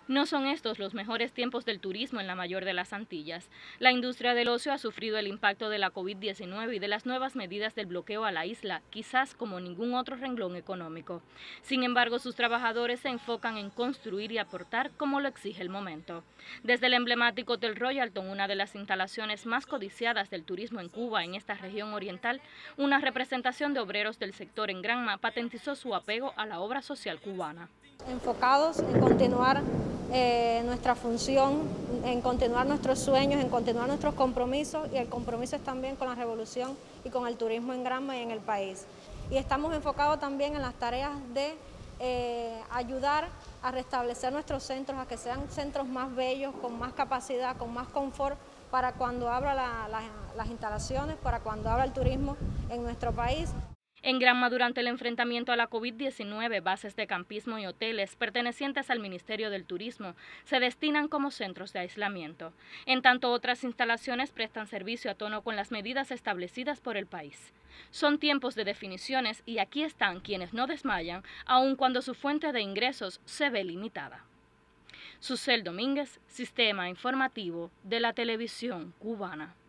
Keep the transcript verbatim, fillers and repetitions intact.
No son estos los mejores tiempos del turismo en la mayor de las Antillas. La industria del ocio ha sufrido el impacto de la COVID diecinueve y de las nuevas medidas del bloqueo a la isla, quizás como ningún otro renglón económico. Sin embargo, sus trabajadores se enfocan en construir y aportar como lo exige el momento. Desde el emblemático Hotel Royalton, una de las instalaciones más codiciadas del turismo en Cuba, en esta región oriental, una representación de obreros del sector en Granma patentizó su apego a la obra social cubana. Enfocados en continuar eh, nuestra función, en continuar nuestros sueños, en continuar nuestros compromisos, y el compromiso es también con la revolución y con el turismo en Granma y en el país. Y estamos enfocados también en las tareas de eh, ayudar a restablecer nuestros centros, a que sean centros más bellos, con más capacidad, con más confort, para cuando abra la, la, las instalaciones, para cuando abra el turismo en nuestro país. En Granma, durante el enfrentamiento a la COVID diecinueve, bases de campismo y hoteles pertenecientes al Ministerio del Turismo se destinan como centros de aislamiento. En tanto, otras instalaciones prestan servicio a tono con las medidas establecidas por el país. Son tiempos de definiciones y aquí están quienes no desmayan, aun cuando su fuente de ingresos se ve limitada. Susel Domínguez, Sistema Informativo de la Televisión Cubana.